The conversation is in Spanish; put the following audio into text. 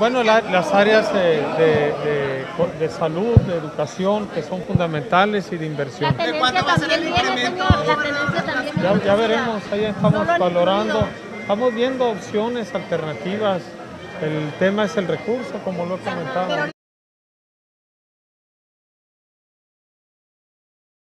Bueno, las áreas de salud, de educación, que son fundamentales y de inversión. ¿De cuánto va a ser el incremento? La tendencia también Ya veremos, ahí estamos No lo han valorando, incluido. estamos viendo opciones alternativas. El tema es el recurso, como lo he comentado.